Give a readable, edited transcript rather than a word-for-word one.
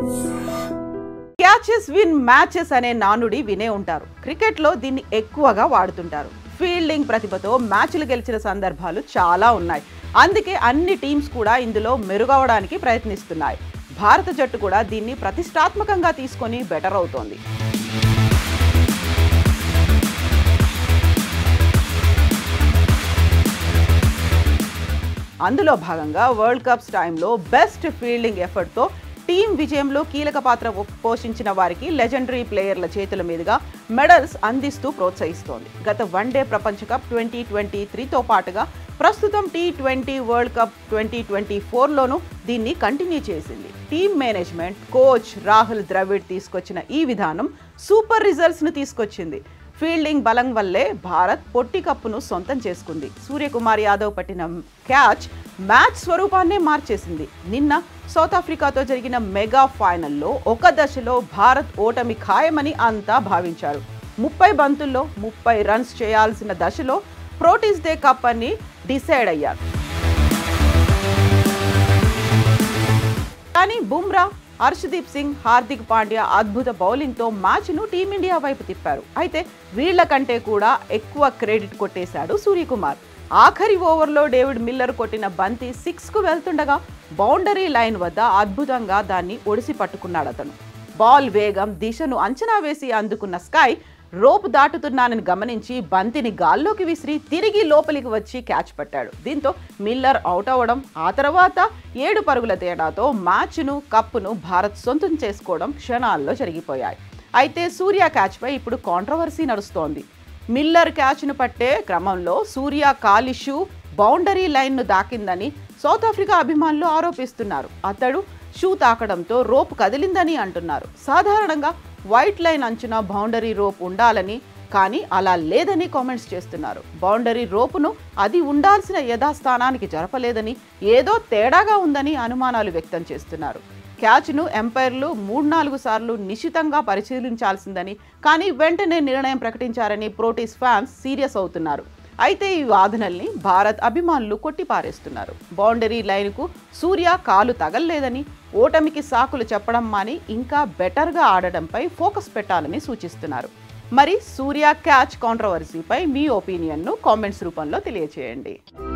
Catches win matches అనే నానుడి వినే ఉంటారు. క్రికెట్లో దీన్ని ఎక్కువగా వాడుతుంటారు. ఫీల్డింగ్ ప్రతిభతో మ్యాచ్లు గెలిచిన సందర్భాలు చాలా ఉన్నాయి. అందుకే అన్ని టీమ్స్ కూడా ఇందులో మెరుగవడానికి ప్రయత్నిస్తున్నాయి. భారత జట్టు కూడా దీన్ని ప్రతిష్టాత్మకంగా తీసుకొని బెటర్ అవుతోంది. అందులో భాగంగా వరల్డ్ కప్స్ టైంలో బెస్ట్ ఫీల్డింగ్ ఎఫర్ట్తో టీం విజయంలో కీలక పాత్ర పోషించిన వారికి లెజెండరీ ప్లేయర్ల చేతుల మీదుగా మెడల్స్ అందిస్తూ ప్రోత్సహిస్తోంది. గత వన్డే ప్రపంచ కప్ 2023తో పాటుగా ప్రస్తుతం T20 వరల్డ్ కప్ 2024లోనూ దీన్ని కంటిన్యూ చేసింది. Team management coach Rahul Dravid తీసుకొచ్చిన ఈ విధానం సూపర్ రిజల్ట్స్ను తీసుకొచ్చింది. ఫీల్డింగ్ బలం వల్లే భారత్ పొట్టి కప్పును సొంతం చేసుకుంది. సూర్యకుమార్ యాదవ్ పట్టిన క్యాచ్ మ్యాచ్ స్వరూపాన్నే మార్చేసింది. నిన్న సౌత్ ఆఫ్రికాతో జరిగిన మెగా ఫైనల్లో ఒక దశలో భారత్ ఓటమి ఖాయమని అంతా భావించారు. 30 బంతుల్లో 30 రన్స్ చేయాల్సిన దశలో ప్రోటీస్ డే కప్ అని డిసైడ్ అయ్యారు. కానీ బుమ్రా, హర్షదీప్ సింగ్, హార్దిక్ పాండ్యా అద్భుత బౌలింగ్తో మ్యాచ్ను టీమిండియా వైపు తిప్పారు. అయితే వీళ్ల కంటే కూడా ఎక్కువ క్రెడిట్ కొట్టేశాడు సూర్యకుమార్. ఆఖరి ఓవర్లో డేవిడ్ మిల్లర్ కొట్టిన బంతి 6కు వెళ్తుండగా బౌండరీ లైన్ వద్ద అద్భుతంగా దాన్ని ఒడిసి పట్టుకున్నాడు అతను. బాల్ వేగం, దిశను అంచనా వేసి అందుకున్న స్కై రోప్ దాటుతున్నానని గమనించి బంతిని గాల్లోకి విసిరి తిరిగి లోపలికి వచ్చి క్యాచ్ పట్టాడు. దీంతో మిల్లర్ అవుట్ అవ్వడం, ఆ తర్వాత 7 పరుగుల తేడాతో మ్యాచ్ను కప్పును భారత్ సొంతం చేసుకోవడం క్షణాల్లో జరిగిపోయాయి. అయితే సూర్య క్యాచ్పై ఇప్పుడు కాంట్రవర్సీ నడుస్తోంది. మిల్లర్ క్యాచ్ను పట్టే క్రమంలో సూర్య కాలి షూ బౌండరీ లైన్ను దాకిందని సౌత్ ఆఫ్రికా అభిమానులు ఆరోపిస్తున్నారు. అతడు షూ తాకడంతో రోప్ కదిలిందని అంటున్నారు. సాధారణంగా వైట్ లైన్ అంచున బౌండరీ రోప్ ఉండాలని, కానీ అలా లేదని కామెంట్స్ చేస్తున్నారు. బౌండరీ రోపును అది ఉండాల్సిన యథాస్థానానికి జరపలేదని, ఏదో తేడాగా ఉందని అనుమానాలు వ్యక్తం చేస్తున్నారు. క్యాచ్ను ఎంపైర్లు 3-4 సార్లు నిశితంగా పరిశీలించాల్సిందని, కానీ వెంటనే నిర్ణయం ప్రకటించారని ప్రోటీస్ ఫ్యాన్స్ సీరియస్ అవుతున్నారు. అయితే ఈ వాదనల్ని భారత్ అభిమానులు కొట్టిపారేస్తున్నారు. బౌండరీ లైన్కు సూర్య కాలు తగల్లేదని, ఓటమికి సాకులు చెప్పడం మాని ఇంకా బెటర్గా ఆడడంపై ఫోకస్ పెట్టాలని సూచిస్తున్నారు. మరి సూర్య క్యాచ్ కాంట్రవర్సీపై మీ ఒపీనియన్ను కామెంట్స్ రూపంలో తెలియచేయండి.